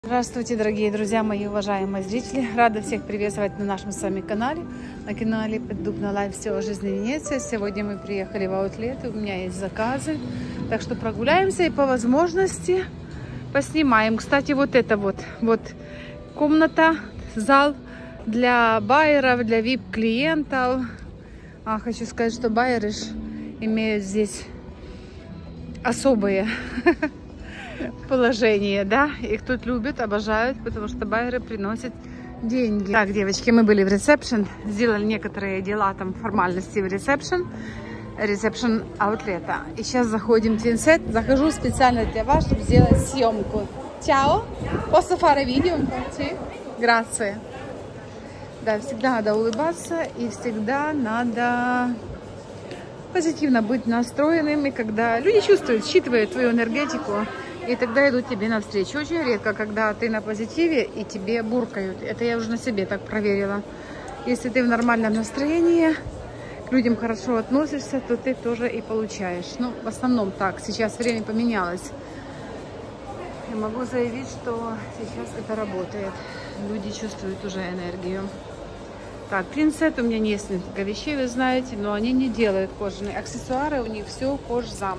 Здравствуйте, дорогие друзья, мои уважаемые зрители! Рада всех приветствовать на нашем с вами канале. На канале Поддубна Лайф, все о жизни Венеции. Сегодня мы приехали в аутлет, у меня есть заказы. Так что прогуляемся и по возможности поснимаем. Кстати, вот это вот комната, зал для байеров, для VIP-клиентов. Хочу сказать, что байеры имеют здесь особые положение, да, их тут любят, обожают, потому что байеры приносят деньги. Так, девочки, мы были в ресепшн, сделали некоторые дела, там, формальности в ресепшн аутлета. И сейчас заходим в Твинсет, захожу специально для вас, чтобы сделать съемку. Чао! Posso fare video? Grazie. Да, всегда надо улыбаться и всегда надо позитивно быть настроенным, и когда люди чувствуют, считывают твою энергетику, и тогда идут тебе навстречу. Очень редко, когда ты на позитиве и тебе буркают. Это я уже на себе так проверила. Если ты в нормальном настроении, к людям хорошо относишься, то ты тоже и получаешь. Ну, в основном так. Сейчас время поменялось. Я могу заявить, что сейчас это работает. Люди чувствуют уже энергию. Так, Твинсет у меня несколько вещей, вы знаете, но они не делают кожаные аксессуары, у них все кожзам.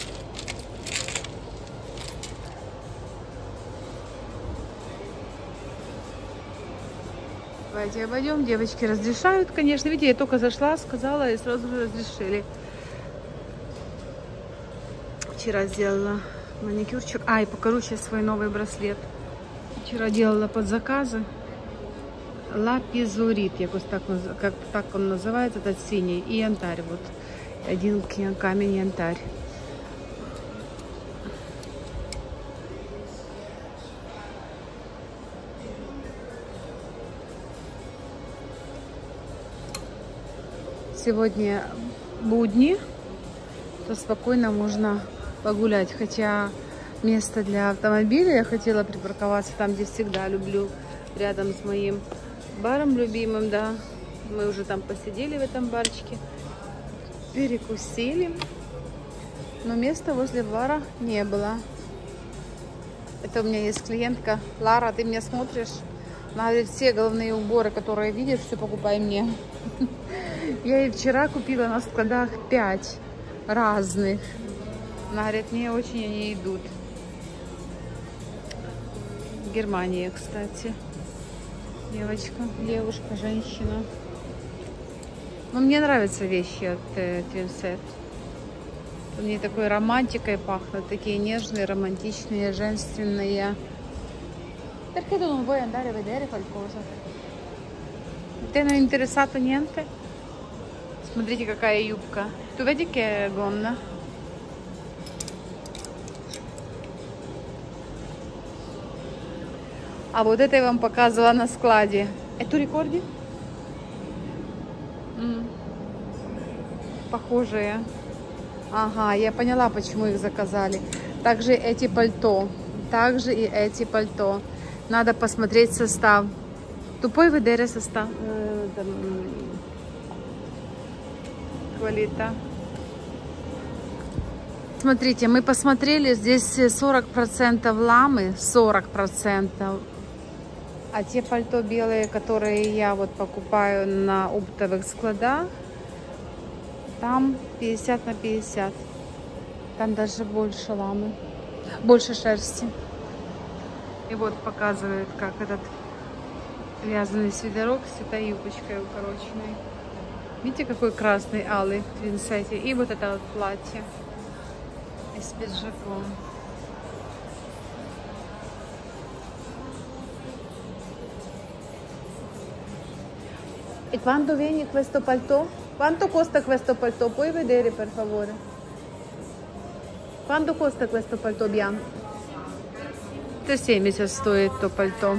Давайте обойдем. Девочки разрешают, конечно. Видите, я только зашла, сказала, и сразу же разрешили. Вчера сделала маникюрчик. И покажу сейчас свой новый браслет. Вчера делала под заказы. Лапизурит, как так он называется, этот синий. И янтарь. Вот один камень янтарь. Сегодня будни, то спокойно можно погулять. Хотя место для автомобиля я хотела припарковаться там, где всегда люблю, рядом с моим баром любимым, да. Мы уже там посидели в этом барчике, перекусили, но места возле бара не было. Это у меня есть клиентка. Лара, ты меня смотришь? Она говорит, все головные уборы, которые видишь, все покупай мне. Я и вчера купила на складах 5 разных. Она говорит, мне очень они идут. Германия, кстати. Девушка, женщина. Но мне нравятся вещи от Твинсет. Мне такой романтикой пахнут. Такие нежные, романтичные, женственные. Perché tu non vuoi andare a vedere qualcosa? Te non interessato niente? Смотрите, какая юбка. Tu vedi che gonna? А вот это я вам показывала на складе. Это рекорди? Похожие. Ага, я поняла, почему их заказали. Также эти пальто. Также и эти пальто. Надо посмотреть состав. Тупой ведere состав. Квалита. Смотрите, мы посмотрели, здесь 40% ламы, 40%. А те пальто белые, которые я вот покупаю на оптовых складах, там 50 на 50. Там даже больше ламы, больше шерсти. И вот показывают, как этот вязаный свитерок с этой юбочкой укороченной. Видите, какой красный, алый в Твинсете. И вот это вот платье с пиджаком. E quando vieni questo palto? Quanto costa questo palto? Puoi vedere per favore? Quanto costa questo palto bianco? 170 стоит то пальто.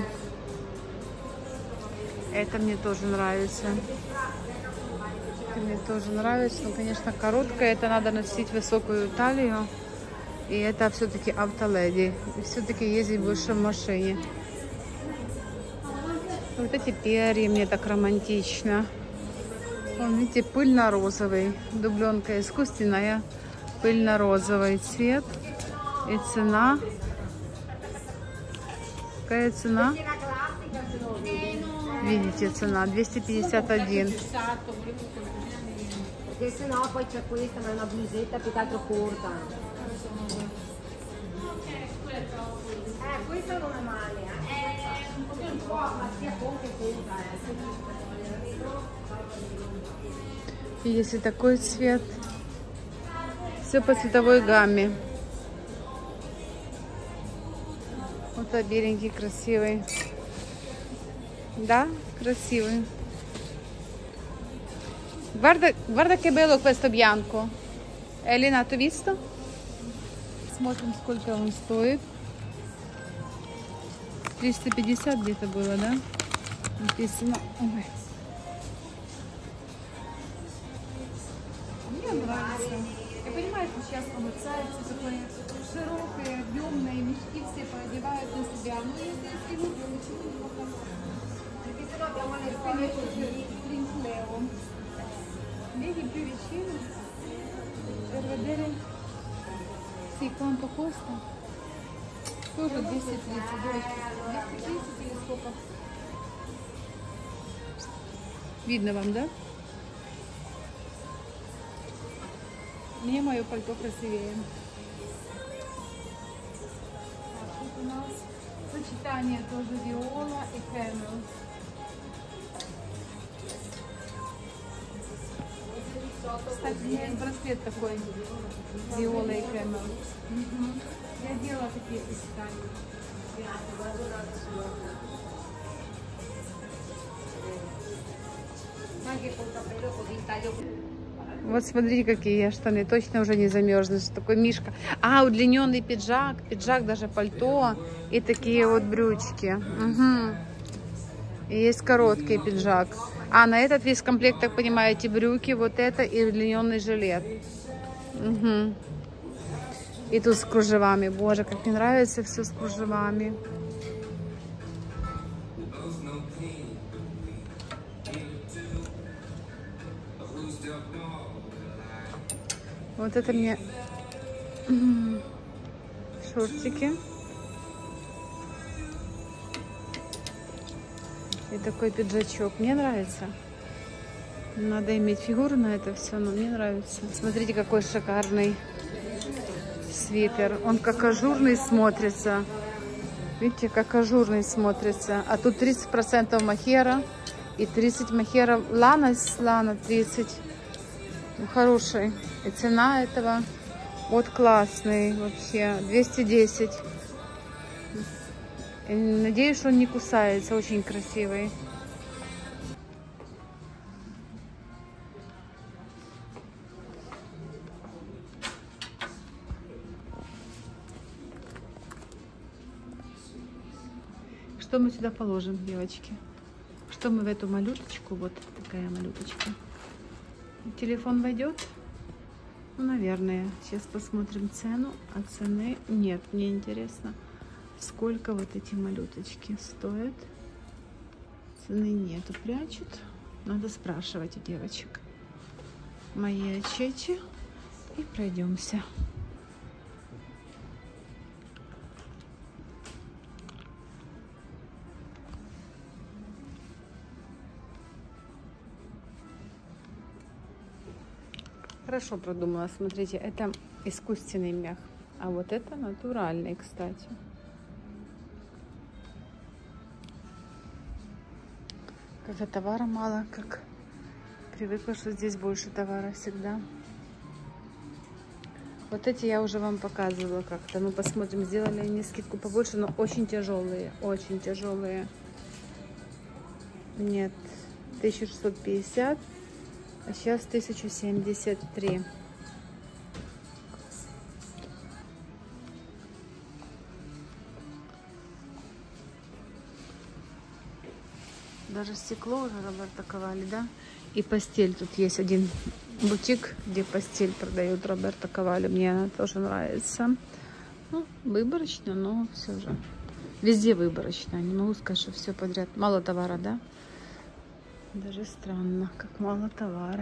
Это мне тоже нравится. Это мне тоже нравится. Но, конечно, короткое. Это надо носить высокую талию. И это все-таки автоледи. И все-таки ездить больше в машине. Вот эти перья мне так романтично. Вон, видите, пыльно-розовый. Дубленка искусственная. Пыльно-розовый цвет. И цена Какая цена? Видите, цена 251. Perché sennò poi c'è questa, ma è una blusetta più che altro corta. Questa non è male, è un po', ma sia corta che corta, Если такой цвет, все по цветовой гамме. Вот беленький, красивый. Да, красивый. Guarda che bello questo bianco. Elena, tu visto? Смотрим, сколько он стоит. 350 где-то было, да? Написано. Ой. Мне нравится. Я понимаю, что сейчас получается такое широкое, объемное, мешки все поодевают на себя. Но если вы vedi più vicino per vedere sì, quanto costa. Тоже 230, девочки, 230 или сколько? Видно вам, да? Мне мое пальто красивее. Так, тут у нас сочетание тоже виола и кэмел. Кстати, у меня есть браслет такой, виола и кэмел. Я делала такие сочетания. Вот смотрите, какие штаны, точно уже не замерзнешь. Такой мишка. А, удлиненный пиджак, даже пальто и такие вот брючки. Угу. И есть короткий пиджак. А на этот весь комплект, так понимаете, брюки, вот это и удлиненный жилет. Угу. И тут с кружевами. Боже, как мне нравится все с кружевами. Вот это мне шортики. И такой пиджачок. Мне нравится. Надо иметь фигуру на это все, но мне нравится. Смотрите, какой шикарный свитер. Он как ажурный смотрится. Видите, как ажурный смотрится. А тут 30% мохера и 30 мохера. Лана 30. Ну, хороший. И цена этого вот классный вообще. 210. И надеюсь, что он не кусается. Очень красивый. Что мы сюда положим, девочки? Что мы в эту малюточку? Вот такая малюточка. Телефон войдет? Ну, наверное. Сейчас посмотрим цену. А цены нет. Мне интересно, сколько вот эти малюточки стоят. Цены нету. Прячут. Надо спрашивать у девочек. Мои ачечи. И пройдемся. Хорошо продумала. Смотрите, это искусственный мех. А вот это натуральный, кстати. Когда товара мало, как привыкла, что здесь больше товара всегда. Вот эти я уже вам показывала как-то. Ну, посмотрим, сделали они скидку побольше, но очень тяжелые. Очень тяжелые. Нет, 1650. А сейчас 1073. Даже стекло уже Роберто Кавалли, да? И постель. Тут есть один бутик, где постель продают Роберто Кавалли. Мне она тоже нравится. Ну, выборочно, но все же. Везде выборочно. Не могу сказать, что все подряд. Мало товара, да? Даже странно, как мало товара.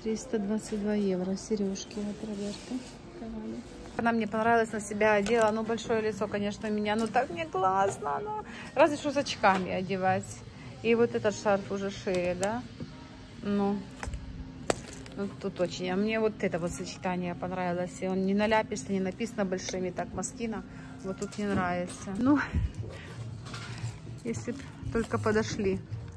322 евро. Сережки от Роберта. Она мне понравилась, на себя одела. Ну, большое лицо, конечно, у меня. Ну, так мне классно. Ну, разве что с очками одевать. И вот этот шарф уже шея, да? Ну, тут очень. А мне вот это вот сочетание понравилось. И он не наляпистый, не написано большими, так, Москина. Вот тут не нравится. Ну, если бы только подошли.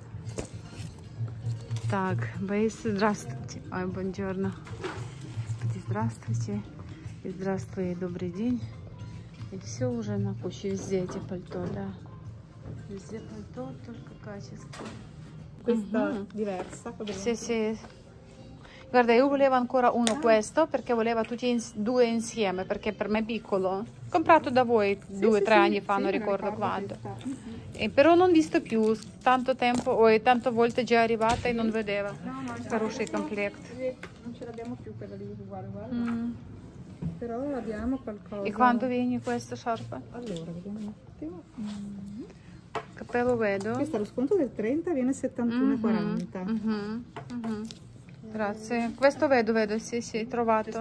Так, Бейси, здравствуйте. Ой, бонджорно. Господи, здравствуйте. И здравствуй, и добрый день. И все уже на куче, везде эти пальто, да. Везде пальто, только качество. Questa diversa. Sì, sì. Guarda, io volevo ancora uno questo perché voleva tutti due insieme, perché per me è piccolo. Comprato da voi 2 o 3 anni fa, non ricordo quando. E però non visto più, tanto tempo, tante volte già arrivata e non vedeva. Хороший комплект. Non ce l'abbiamo più quella lì uguale, guarda. Però abbiamo qualcosa. E quanto viene questa sciarpa? Allora, vediamo un attimo. Cappello vedo. Questo allo sconto del 30 viene 71,40. Grazie. Questo vedo, sì, trovato.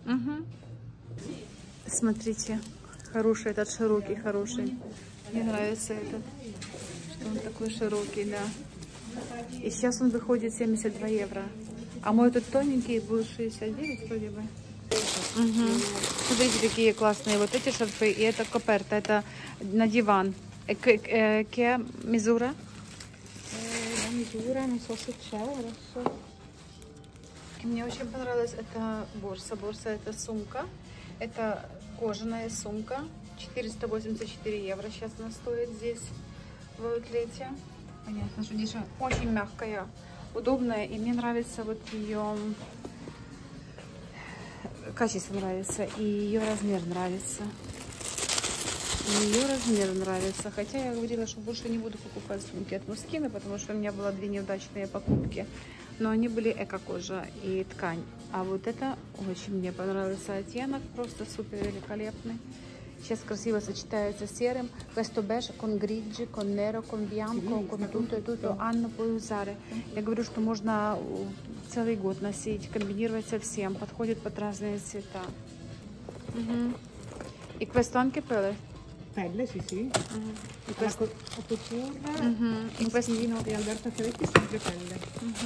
Смотрите, хороший этот широкий, хороший. Мне нравится этот, что он такой широкий, да. И сейчас он выходит 72 евро. А мой тут тоненький будет 69 вроде бы. Смотрите, какие классные вот эти шарфы. И это коперта, это на диван. Che misura? La misura non so se c'è adesso. Мне очень понравилась эта борса. Борса это сумка. Это кожаная сумка. 484 евро сейчас она стоит здесь в аутлете. Понятно, что дешево. Очень мягкая, удобная. И мне нравится вот ее качество нравится. И ее размер нравится. Хотя я говорила, что больше не буду покупать сумки от Москины, потому что у меня было 2 неудачные покупки. Но они были эко-кожа и ткань. А вот это очень мне понравился оттенок. Просто супер великолепный. Сейчас красиво сочетается с серым. Questo beige con grigio, con nero, con bianco, con tutto e tutto. Анна, puoi usare. Я говорю, что можно целый год носить, комбинировать со всем. Подходит под разные цвета. И questo anche pelle? Pelle, sì, sì. E questo? A couture, E questo? Moschino e Alberto Ferretti sempre pelle.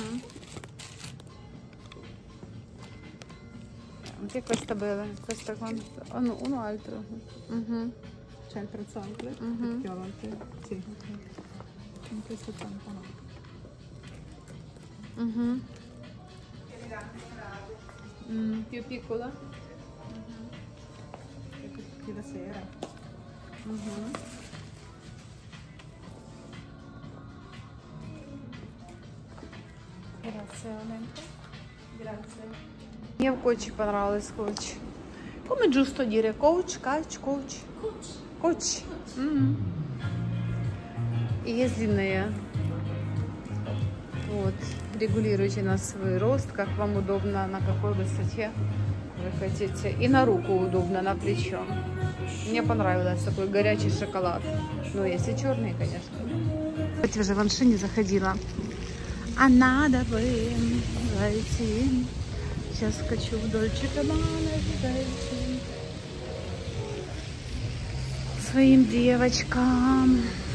Anche questa bella, questa quanto? Oh, no, uno altro. C'è il prezzo anche? Perché a volte sì. In questo tempo no. Più piccola? Più la sera. Grazie, grazie. Мне очень понравилось коуч. Come giusto dire коуч, кач, коуч? Коуч. И есть длинные. Вот. Регулируйте на свой рост, как вам удобно, на какой высоте вы хотите. И на руку удобно, на плечо. Мне понравился такой горячий шоколад. Ну, есть и черный, конечно. Я уже в Анши не заходила. А надо бы зайти. Сейчас скачу в Дольче Габбана зайти. Своим девочкам.